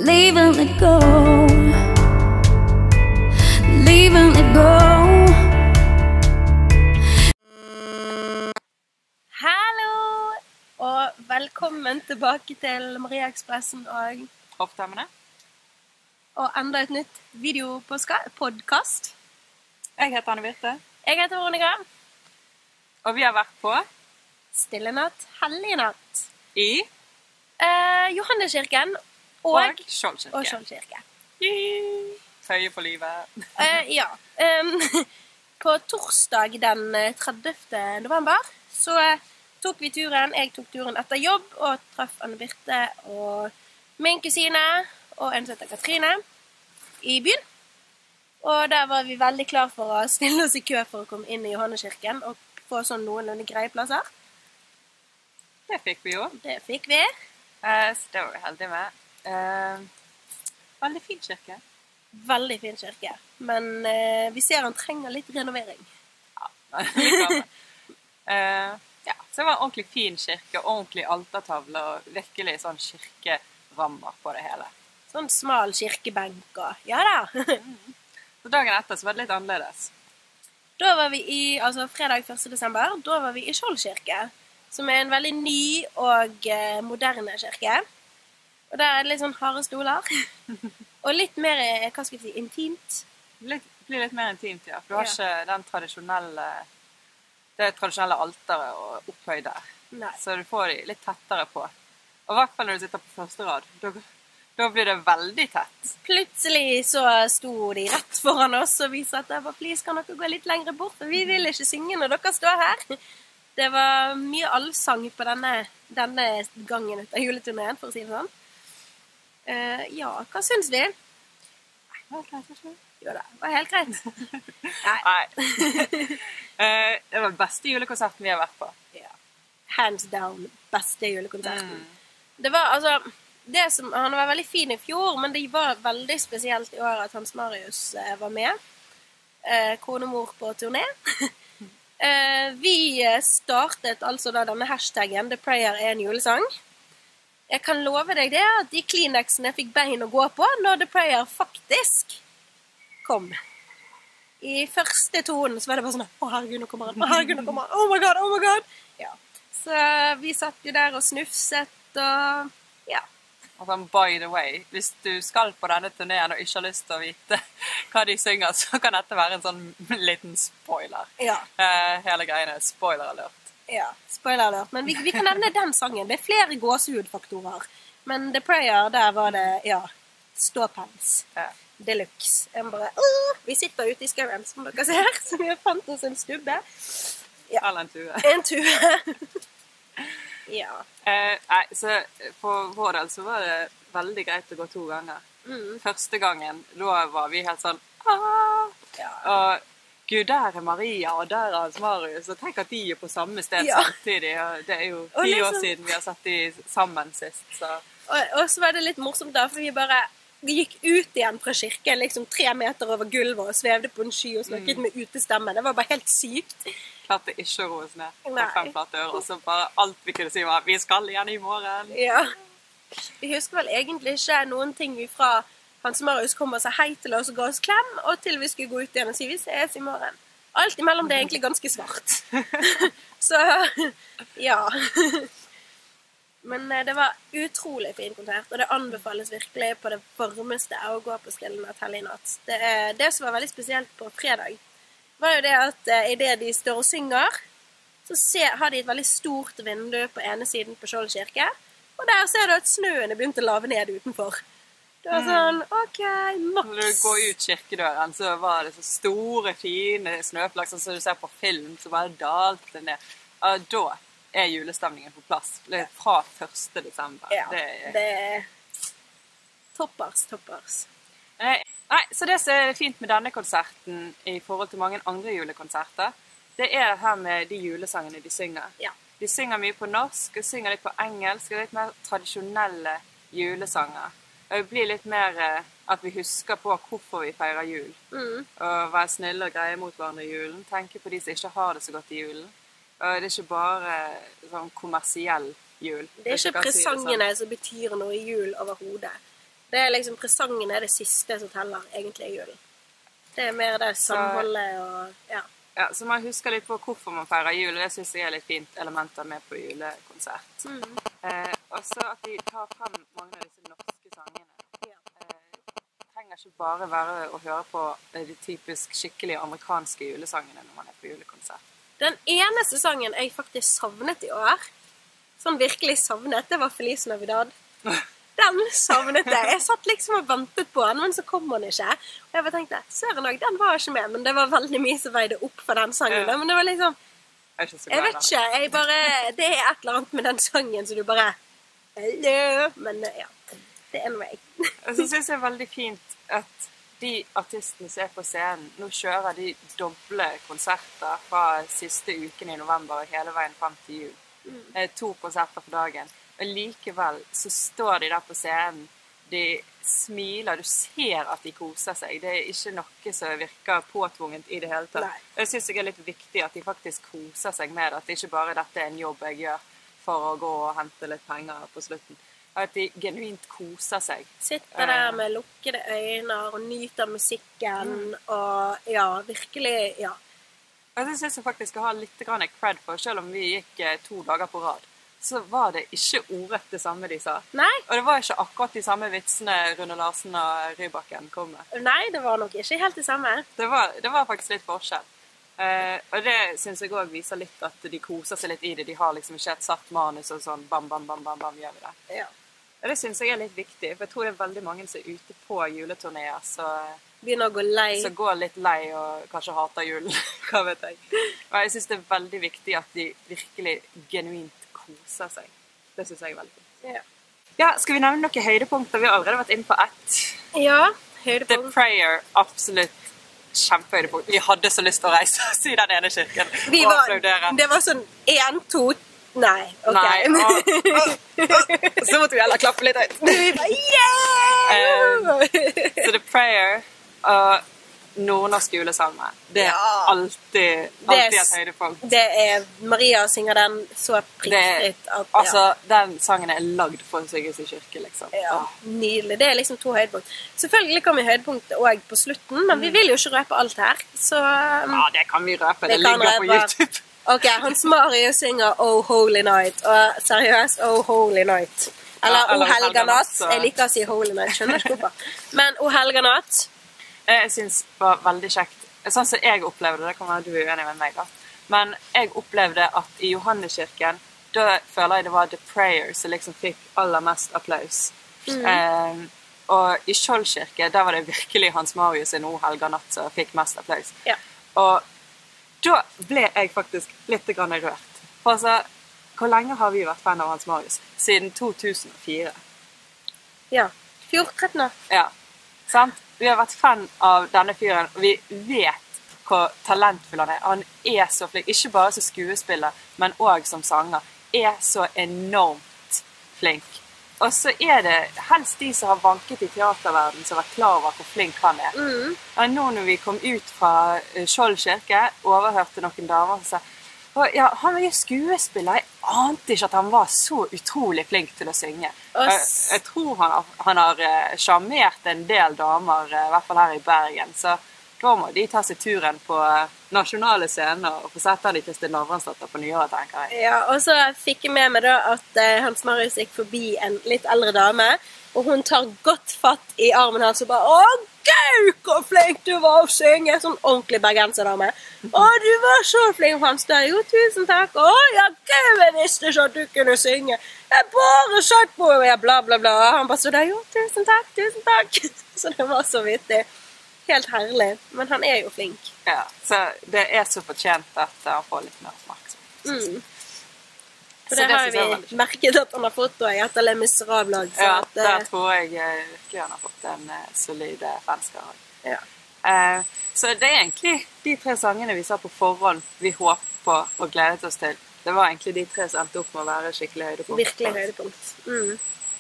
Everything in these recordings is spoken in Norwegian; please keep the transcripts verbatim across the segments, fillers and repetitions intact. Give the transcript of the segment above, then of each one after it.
Leave and let go. Leave and let go. Hallo, og velkommen tilbake til Maria Ekspressen og Hoftemmene. Og enda et nytt videopodcast. Jeg heter Anne Birte. Jeg heter Veronica. Og vi har vært på Stille natt, hellige natt. i eh, Johanneskirken og, og Skjoldkirke. og Skjoldkirke. Høye på livet. eh, ja. Um, på torsdag den tredivte november så tok vi turen. Jeg tok turen etter jobb og traff Anne Birte og min kusine og en som heter Katrine i byen. Og der var vi veldig klar for å stille oss i kø for å komme inn i Johanneskirken og få sånn noenlunde greie plasser. Det fikk vi jo. Det fikk vi. Eh, så det var vi heldige med. Eh, veldig fin kirke. Veldig fin kirke. Men eh, vi ser han trenger litt renovering. Ja, litt gammel. eh, ja, så det var en ordentlig fin kirke, ordentlig altertavle og virkelig sånn kirkerammer på det hele. Sånn smal kirkebenk og ja da. Så dagen etter så var det litt annerledes. Da var vi i, altså fredag første desember, da var vi i Skjoldkirke, som er en veldig ny og eh, moderne kirke. Og der er det litt sånn harde stoler. Og litt mer, hva skal vi si, intimt. Det blir litt mer intimt, ja. For du har Ja. ikke den tradisjonelle, det tradisjonelle alteret og opphøy der. Nei. Så du får de litt tettere på. Og i hvert fall når du sitter på første rad, da, da blir det veldig tett. Plutselig så sto de rett foran oss og vi sa at det var, please, kan dere gå litt lengre bort? For vi vil ikke synge når dere står her. Det var mye allsang på denne, denne gangen ut av juleturneen, for å si det sånn. Uh, ja, hva synes vi? Helt greit, ikke? Jo da, det var helt greit. Nei. Nei. Eh, det var den beste julekonserten vi har vært på. Ja. Hands down, beste julekonserten. Mm. Det var, altså, det som, han var veldig fin i fjor, men det var veldig spesielt i år at Hans Marius eh, var med. Eh, konemor på turné. eh, vi startet altså da denne hashtaggen The Prayer er en julesang. Jeg kan love deg det, at de Kleenexene fikk bein å gå på når The Prayer faktisk kom. I første tonen så var det bare sånn, å herregud, nå kommer han, å herregud, nå kommer han, oh my god, oh my god. Ja. Så vi satt jo der og snufset og ja. Og sånn, by the way, hvis du skal på denne turneen og ikke har lyst til å vite hva de synger, så kan dette være en sånn liten spoiler. Ja. Eh, hele greiene, spoiler alert. Ja, spoiler alert. Men vi, vi kan nevne den sangen. Det er flere gåsehudfaktorer. Men The Prayer, der var det, ja, ståpens. Ja. Deluxe. Jeg bare, åh, vi sitter ute i skauen, som dere ser, så vi har fant oss en stubbe. Ja. Eller en tue. En tue. Ja. Eh, nei, så for vår del så var det veldig greit å gå to ganger. Mm. Første gangen, da var vi helt sånn, ah! Ja. Og Gud, der er Maria, og der er Hans Marius, og tenk at de er på samme sted Ja. samtidig. Og det er jo Og ti liksom- år siden vi har sett de sammen sist, så... Og, og så var det litt morsomt da, for vi bare gikk ut igjen fra kirken, liksom tre meter over gulvet, og svevde på en sky og snakket med utestemme. Det var bare helt sykt. Klarte ikke å roe oss ned på Nei. fem flate ører, og så bare alt vi kunne si var, vi skal igjen i morgen. Ja. Vi husker vel egentlig ikke noen ting vi fra Hans Marius kom og sa hei til oss og ga oss klem, og til vi skulle gå ut igjen og si vi ses i morgen. Alt imellom det er egentlig ganske svart. Så, ja. Men det var utrolig fin konsert, og det anbefales virkelig på det varmeste å gå på Stille natt, hellige natt. Det, det som var veldig spesielt på fredag, var jo det at uh, i det de står og synger, så ser, har de et veldig stort vindu på ene siden på Skjoldkirke, og der ser du at snøen er begynt å lave ned utenfor. Det var sånn, ok, maks. Når du går ut kirkedøren, så var det så store, fine snøflak, sånn som du ser på film, så bare dalte ned. Og da er julestemningen på plass. Det er fra første desember. Ja, det er... det er toppers, toppers. Nei, nei, så det som er fint med denne konserten i forhold til mange andre julekonserter, det er det her med de julesangene de synger. Ja. De synger mye på norsk, og synger litt på engelsk, og litt mer tradisjonelle julesanger. Og det blir litt mer eh, at vi husker på hvorfor vi feirer jul. Mm. Og være snille og greie mot hverandre i julen. Tenke på de som ikke har det så godt i julen. Og det er ikke bare sånn kommersiell jul. Det er ikke Hvis jeg kan si det sånn. presangene som betyr noe i jul overhodet. Det er liksom, presangen er det siste som teller, egentlig, i julen. Det er mer det samholdet og, ja. Ja, så man husker litt på hvorfor man feirer jul, og det synes jeg er litt fint elementer med på julekonsert. Mm. Eh, og så at de tar frem mange av disse norske sangene. Ja. Eh, trenger ikke bare være å høre på de typisk skikkelige amerikanske julesangene når man er på julekonsert. Den eneste sangen jeg faktisk savnet i år, sånn virkelig savnet, det var Feliz Navidad. Den savnet jeg. Jeg satt liksom og ventet på den, men så kom han ikke. Og jeg bare tenkte, søren også, den var ikke med, men det var veldig mye som veide opp for den sangen. Ja. Men det var liksom, Jeg, er ikke så jeg glad i vet ikke, jeg bare, det er et eller annet med den sangen, så du bare, hello, men ja, det er noe jeg. Og så synes jeg det er veldig fint at de artistene som er på scenen, nå kjører de doble konserter fra siste uken i november og hele veien frem til jul. Mm. To konserter på dagen. Og likevel så står de der på scenen, de smiler, du ser at de koser seg. Det er ikke noe som virker påtvunget i det hele tatt. Nei. Jeg synes det er litt viktig at de faktisk koser seg med det, at det ikke bare dette er en jobb jeg gjør for å gå og hente litt penger på slutten. At de genuint koser seg. Sitter der med lukkede øyne og nyter musikken, mm. og ja, virkelig, ja. Og det synes jeg faktisk skal ha litt grann cred for, selv om vi gikk to dager på rad. Så var det ikke ordet det samme de sa. Nei. Og det var ikke akkurat de samme vitsene Rune Larsen og Rybakken kom med. Nei, det var nok ikke helt det samme. Det var, det var faktisk litt forskjell. Eh, og det synes jeg også viser litt at de koser seg litt i det. De har liksom ikke et satt manus og sånn, bam, bam, bam, bam, bam, gjør vi det. Ja. Og det synes jeg er litt viktig, for jeg tror det er veldig mange som er ute på juleturnéer, så begynner å gå lei. Så går litt lei og kanskje hater julen, hva vet jeg. Og jeg synes det er veldig viktig at de virkelig genuint koser seg. Det synes jeg er veldig fint. Ja. Ja, skal vi nevne noen høydepunkter? Vi har allerede vært inne på ett. Ja, The høydepunkt. Prayer, absolutt kjempehøydepunkt. Vi hadde så lyst til å reise oss i den ene kirken Vi og var, applaudere. det var sånn en, to, nei, ok. Nei, og, og, så måtte vi heller klappe litt høyt. Vi bare, yeah! Um, så The Prayer og nordnorsk julesalme. Det er Ja. alltid, alltid et høydepunkt. Det er, Maria synger den så prikkfritt at, ja. Altså, den sangen er lagd for å synges i kirke, liksom. Ja, Åh. nydelig. Det er liksom to høydepunkt. Selvfølgelig kommer høydepunktet også på slutten, men vi vil jo ikke røpe alt her. Så um, Ja, det kan vi røpe. Det, Vi kan ligger på røpe. YouTube. ok, Hans Marius synger Oh Holy Night, og seriøst Oh Holy Night. Eller Ja, eller O Helga Natt. så- Jeg liker å si Holy Night, skjønner ikke hvorfor. Men O Helga Natt. Jeg synes det var veldig kjekt. Sånn som jeg opplevde det, kan være du er uenig med meg da. Men jeg opplevde at i Johanneskirken, da føler jeg det var The Prayer som liksom fikk aller mest applaus. Mm. Eh, og i Skjoldkirke, der var det virkelig Hans Marius sin O Helga Natt som fikk mest applaus. Ja. Og da ble jeg faktisk litt grann rørt. For altså, hvor lenge har vi vært fan av Hans Marius? Siden to tusen og fire. Ja. fjorten år. Ja, sant? Vi har vært fan av denne fyren, og vi vet hvor talentfull han er. Han er så flink, ikke bare som skuespiller, men også som sanger. Er så enormt flink. Og så er det helst de som har vanket i teaterverden som har vært klar over hvor flink han er. Mm. Og nå når vi kom ut fra Skjoldkirke, overhørte noen damer som sa Og ja, han var jo skuespiller. Jeg ante ikke at han var så utrolig flink til å synge. Og Jeg, s- jeg tror han har, han har eh, sjarmert en del damer, eh, i hvert fall her i Bergen. Så da må de ta seg turen på eh, nasjonale scener og få sette de til Sten Lavransdatter på nyåret, tenker jeg. Ja, og så fikk jeg med meg da at eh, Hans Marius gikk forbi en litt eldre dame, og hun tar godt fatt i armen hans og bare Å, gud, hvor flink du var å synge! Sånn ordentlig bergenserdame. Å, du var så flink, Hans. Da. Jo, tusen takk. Å, ja, gud, jeg visste ikke at du kunne synge. Jeg bare satt på, og jeg bla, bla, bla. Han bare så da, jo, tusen takk, tusen takk. Så det var så vittig. Helt herlig. Men han er jo flink. Ja, så det er så fortjent at han får litt mer oppmerksomhet. Mm. Så For det, det har synes jeg var vi veldig kjekt. merket at han har fått da, i etter Les Miserables. Så Ja, at, eh, der tror jeg eh, virkelig han har fått en eh, solid eh, fanskare. ja. Eh, så det er egentlig de tre sangene vi sa på forhånd vi håpet på og gledet oss til. Det var egentlig de tre som endte opp med å være skikkelig høydepunkt. Virkelig høydepunkt. Mm.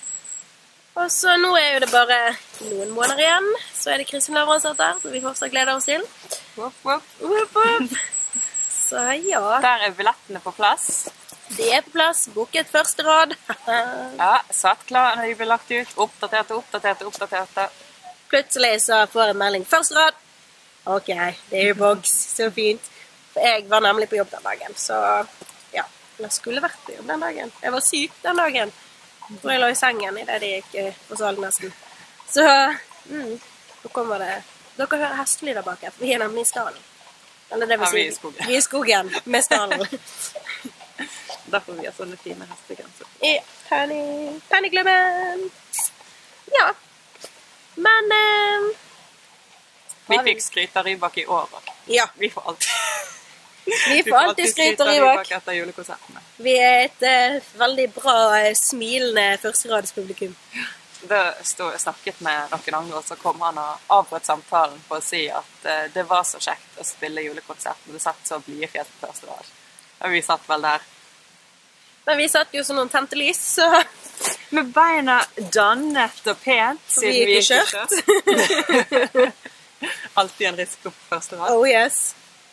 Og så nå er jo det bare noen måneder igjen, så er det Kristin Lavransdatter, som vi fortsatt gleder oss til. Woop, woop. Woop, woop. Så ja. Der er billettene på plass. De er på plass, booket første rad. Ja, satt klar når de ble lagt ut. Oppdaterte, oppdaterte, oppdaterte. Plutselig så får jeg en melding. Første rad. Ok, det er jo boks. Så fint. For jeg var nemlig på jobb den dagen, så ja. Jeg skulle vært på jobb den dagen. Jeg var syk den dagen. Og jeg lå i sengen i det de gikk på salen nesten. Så, mm, så kommer det... Dere hører hestelyder bak her, for vi er nemlig i stallen. Eller det vil Ja, si, vi er i skogen. Vi er i skogen med stallen. Derfor vi har sånne fine hestegrenser. Ja, Penny, Pennyklubben. Ja. Men... Eh, Vi har fikk skryt av Rybak i år. og Ja, Vi får alltid, vi får alltid skryt av Rybak. etter julekonsertene. Vi er et eh, veldig bra, eh, smilende førsteradspublikum. Da stod jeg snakket med noen andre, og så kom han og avbrøt samtalen på å si at eh, det var så kjekt å spille julekonsert, og det satt så blyefjes på første rad. Og vi satt vel der. Men vi satt jo som noen tente lys, så Med beina dannet og pent, vi gikk i skjørt. Alltid en risiko på første rad. Oh yes.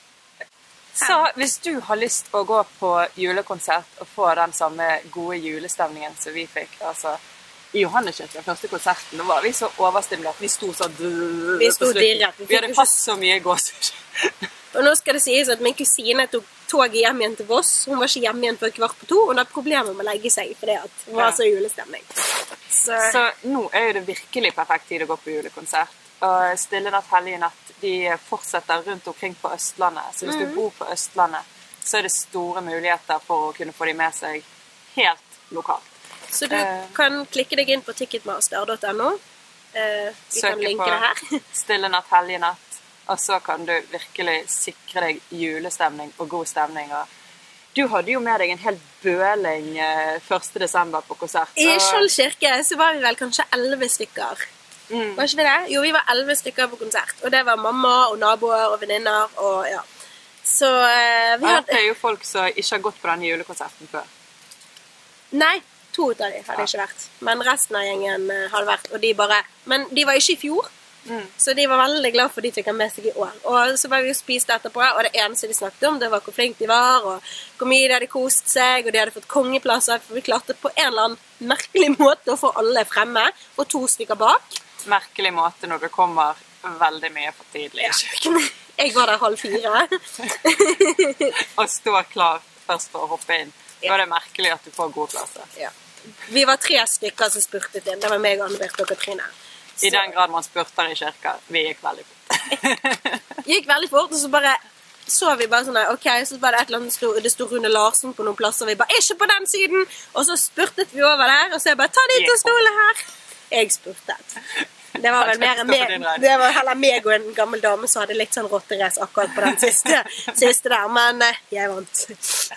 Så hvis du har lyst å gå på julekonsert og få den samme gode julestemningen som vi fikk, altså i Johanneskirken, første konserten, da var vi så overstimulert. Vi sto så drrrr Vi sto på slutten. dirret. Vi Vi fikk hadde jo fast så mye gåsehud. Og nå skal det sies at min kusine tok toget hjem igjen til Voss. Hun var ikke hjemme igjen før kvart på to, og hun hadde problemer med å legge seg, fordi at det var Ja. så julestemning. Så, Så nå er jo det virkelig perfekt tid å gå på julekonsert. Og Stille natt, hellige natt, de fortsetter rundt omkring på Østlandet. Så hvis du bor på Østlandet, så er det store muligheter for å kunne få de med seg helt lokalt. så du Eh. kan klikke deg inn på ticketmaster punktum no. Eh, vi kan Søke linke på det her. Stille natt, hellige natt, og så kan du virkelig sikre deg julestemning og god stemning. Og du hadde jo med deg en helt bøling eh, første desember på konsert. I og- Skjold kirke så var vi vel kanskje elleve stykker. Mm. Var ikke vi det? Jo, vi var elleve stykker på konsert. Og det var mamma og naboer og venninner og ja. Så eh, vi Ja, det hadde... er jo folk som ikke har gått på denne julekonserten før. Nei, to av de hadde ikke vært. Men resten av gjengen eh, hadde vært, og de bare... Men de var ikke i fjor, Mm. så de var veldig glad for de fikk han med seg i år. Og så var vi jo spist etterpå, og det eneste de snakket om, det var hvor flink de var, og hvor mye de hadde kost seg, og de hadde fått kongeplasser, for vi klarte på en eller annen merkelig måte å få alle fremme, og to stykker bak. Merkelig måte når du kommer veldig mye for tidlig i kjøkkenet. Jeg var der halv fire. Og står klar først for å hoppe inn. Da Ja. er det merkelig at du får god plasser. Ja. Vi var tre stykker som spurtet inn. Det var meg, Anne-Berit og Katrine. I den grad man spurter i kirka. Vi gikk veldig fort. Gikk veldig fort, og så bare så vi bare sånn der, ok, så var det et eller annet, stod, det stod Rune Larsen på noen plasser, og vi bare, ikke på den siden! Og så spurtet vi over der, og så jeg bare, ta de to stolene her! Jeg spurtet. Det var vel mer enn meg, det var heller meg og en gammel dame som hadde litt sånn rotterace akkurat på den siste, siste der, men eh, jeg vant.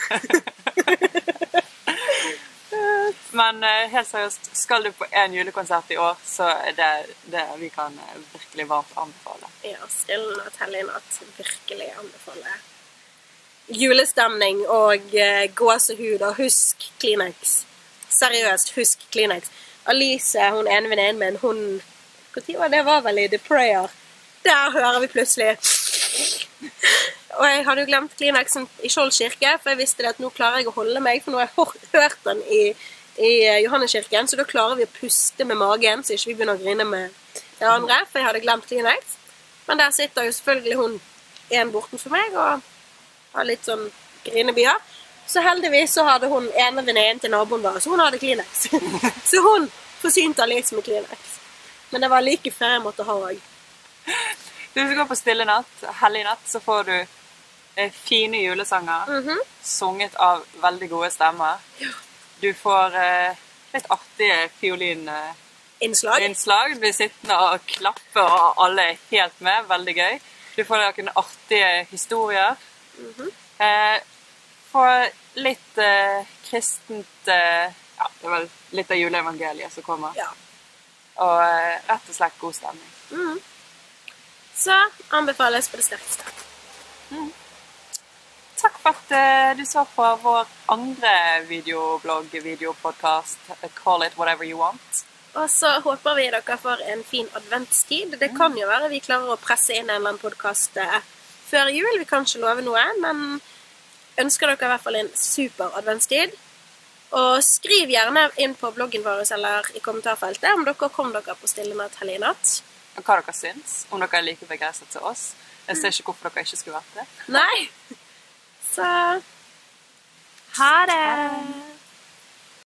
Men eh, helt seriøst, skal du på en julekonsert i år, så er det det vi kan eh, virkelig varmt anbefale. Ja, stille natt, hellig natt, virkelig anbefale. Julestemning og eh, gåsehud, og husk Kleenex. Seriøst, husk Kleenex. Alice, hun ene venninnen min, hun, hvor tid var det? Det var vel i The Prayer. Der hører vi plutselig. Og jeg hadde jo glemt Kleenexen i Skjold kirke, for jeg visste det at nå klarer jeg å holde meg, for nå har jeg hørt den i, i Johanneskirken, så da klarer vi å puste med magen, så ikke vi begynner å grine med det andre, for jeg hadde glemt Kleenex. Men der sitter jo selvfølgelig hun en borten for meg, og har litt sånn grinebyer. Så heldigvis så hadde hun ene venninnen til naboen bare, så hun hadde Kleenex. Så hun forsynte Alice med Kleenex. Men det var like før jeg måtte ha òg. Hvis du går på stille natt, hellig natt, så får du eh, fine julesanger, Mhm. sunget av veldig gode stemmer. Du får eh, litt artige fiolininnslag. Innslag. Du blir sittende og klappe, og alle er helt med. Veldig gøy. Du får noen artige historier. eh, får litt eh, kristent eh, ja, det er vel litt av juleevangeliet som kommer. Ja. Og eh, rett og slett god stemning. Mhm. Så anbefales på det sterkeste. Takk for at eh, du så på vår andre videoblogg, videopodcast, Call It Whatever You Want. Og så håper vi dere får en fin adventstid. Det kan jo være vi klarer å presse inn en eller annen podcast eh, før jul. Vi kan ikke love noe, men ønsker dere i hvert fall en super adventstid. Og skriv gjerne inn på bloggen vår eller i kommentarfeltet om dere kom dere på Stille natt, hellige natt. Og hva dere syns, om dere er like begeistret til oss. Jeg ser ikke hvorfor dere ikke skulle vært det. Nei. Så ha det!